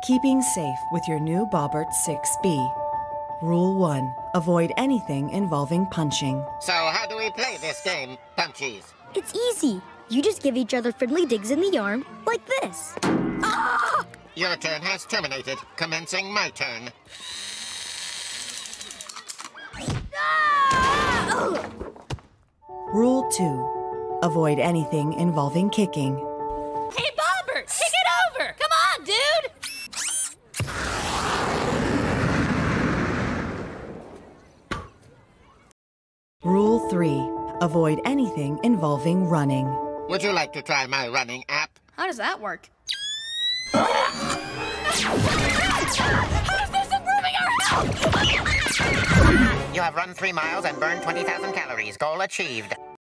Keeping safe with your new Bobbert 6B. Rule 1. Avoid anything involving punching. So how do we play this game, Punchies? It's easy. You just give each other friendly digs in the arm, like this. Ah! Your turn has terminated. Commencing my turn. Ah! Rule 2. Avoid anything involving kicking. Hey, Bobbert! Kick it over! Come on, dude! Rule 3. Avoid anything involving running. Would you like to try my running app? How does that work? How is this improving our health? You have run 3 miles and burned 20,000 calories. Goal achieved.